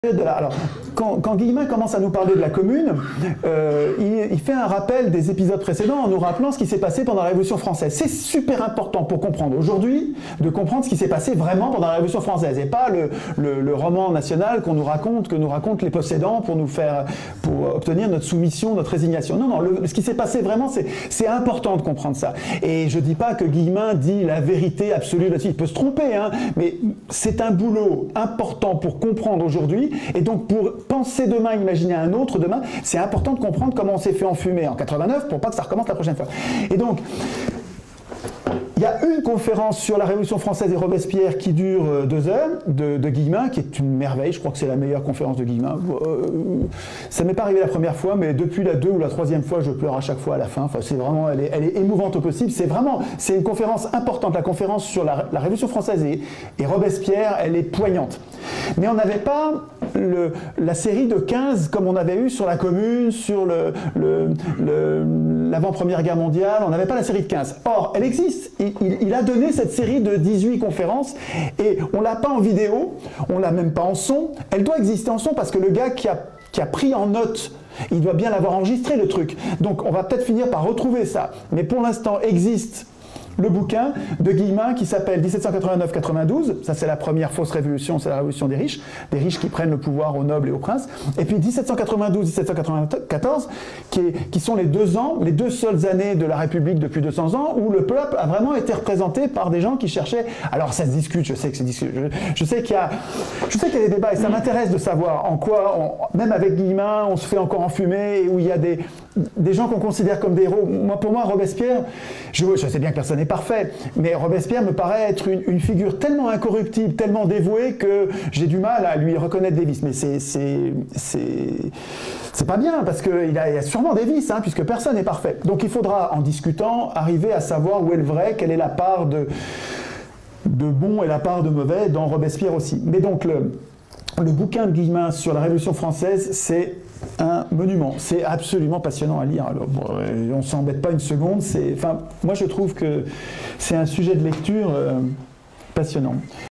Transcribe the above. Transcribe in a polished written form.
Alors, quand Guillemin commence à nous parler de la Commune, il fait un rappel des épisodes précédents en nous rappelant ce qui s'est passé pendant la Révolution française. C'est super important pour comprendre aujourd'hui, de comprendre ce qui s'est passé vraiment pendant la Révolution française, et pas le roman national qu'on nous raconte, que nous racontent les possédants pour obtenir notre soumission, notre résignation. Non, ce qui s'est passé vraiment, c'est important de comprendre ça. Et je dis pas que Guillemin dit la vérité absolue là-dessus, il peut se tromper, hein, mais c'est un boulot important pour comprendre aujourd'hui. Et donc, pour penser demain, imaginer un autre demain, c'est important de comprendre comment on s'est fait enfumer en 89 pour pas que ça recommence la prochaine fois. Et donc, il y a une conférence sur la Révolution française et Robespierre qui dure 2 heures de Guillemin, qui est une merveille. Je crois que c'est la meilleure conférence de Guillemin. Ça m'est pas arrivé la première fois, mais depuis la 2 ou la 3e fois, je pleure à chaque fois à la fin. Enfin, c'est vraiment, elle est émouvante au possible. C'est une conférence importante. La conférence sur la Révolution française et Robespierre, elle est poignante. Mais on n'avait pas la série de 15 comme on avait eu sur la Commune, sur l'avant-première guerre mondiale. On n'avait pas la série de 15. Or, elle existe. Il a donné cette série de 18 conférences et on l'a pas en vidéo, on l'a même pas en son. Elle doit exister en son parce que le gars qui a pris en note, il doit bien l'avoir enregistré le truc. Donc on va peut-être finir par retrouver ça. Mais pour l'instant existe le bouquin de Guillemin qui s'appelle 1789-92, ça c'est la première fausse révolution, c'est la révolution des riches qui prennent le pouvoir aux nobles et aux princes, et puis 1792-1794, qui sont les 2 ans, les 2 seules années de la République depuis 200 ans, où le peuple a vraiment été représenté par des gens qui cherchaient, alors ça se discute, je sais que c'est discuté, je sais qu'il y a des débats, et ça m'intéresse de savoir en quoi, même avec Guillemin, on se fait encore enfumer, et où il y a des gens qu'on considère comme des héros. Pour moi, Robespierre, je sais bien que personne n'est parfait, mais Robespierre me paraît être une figure tellement incorruptible, tellement dévouée que j'ai du mal à lui reconnaître des vices. Mais c'est pas bien, parce qu'il y a sûrement des vices, hein, puisque personne n'est parfait. Donc il faudra, en discutant, arriver à savoir où est le vrai, quelle est la part de bon et la part de mauvais dans Robespierre aussi. Mais donc le bouquin de Guillemin sur la Révolution française, c'est un monument. C'est absolument passionnant à lire. Alors, bon, on ne s'embête pas une seconde. Moi, je trouve que c'est un sujet de lecture passionnant.